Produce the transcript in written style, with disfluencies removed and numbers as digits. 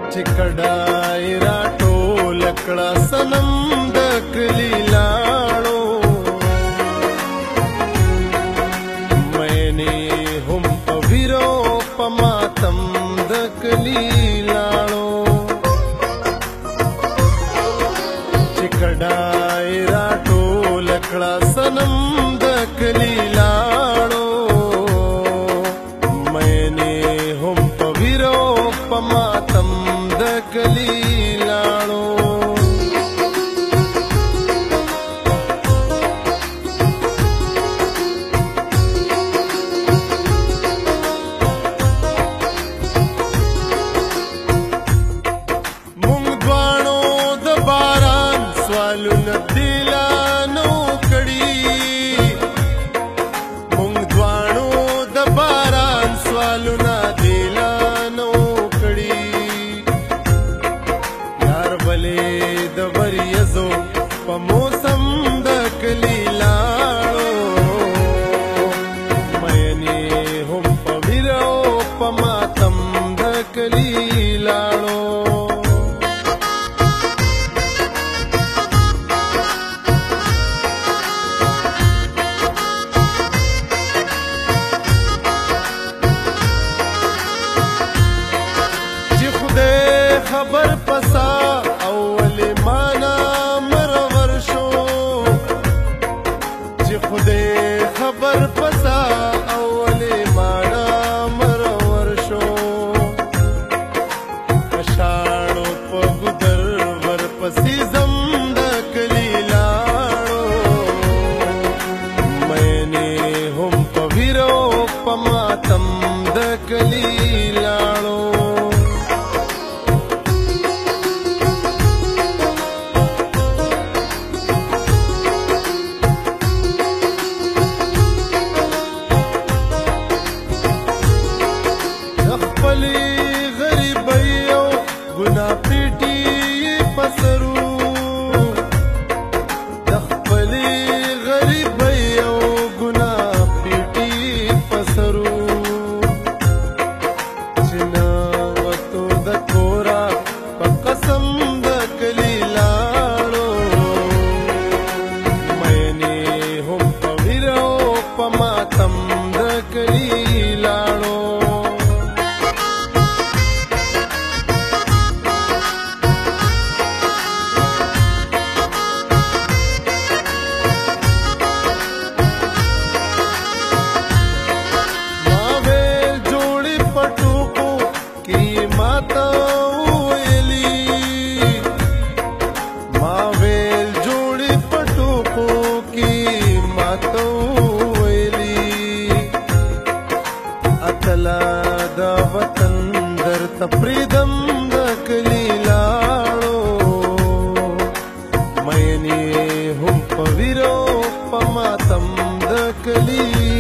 چې کډای را ټول کړه صنم د کلی لاړو مینې هم په ویرو په ماتم د کلی لاړو چې کډای را ټول کړه صنم د کلی لاړو مینې هم په ویرو په ماتم د کلی لاړو مونږ دواړو د باران سوالونه دلانو کړي مونږ دواړو د باران سوالونه دلانو کړي یار بلې د وریځو په موسم د کلی لاړو مینې هم په ویرو په ماتم د کلی لاړو خبر پسا اول مانا مرور شو چې خدای خبر پسا اول مانا مرور شو کشاړو په ګدر ور پسې زم د کلی لاړو مینې هم په ویرو په ماتم د کلی لاړو خپلی غریبی او گناه پیټی پسرو د خپلی غریبی او گناه پیټی پسرو چې نه وتو د کورا په قسم د کلی لاړو مینې هم په ویرو په ماتم د کلی لاړو دا وطن در تپریدم د کلی لاړو مینې هم په ویرو په ماتم د کلی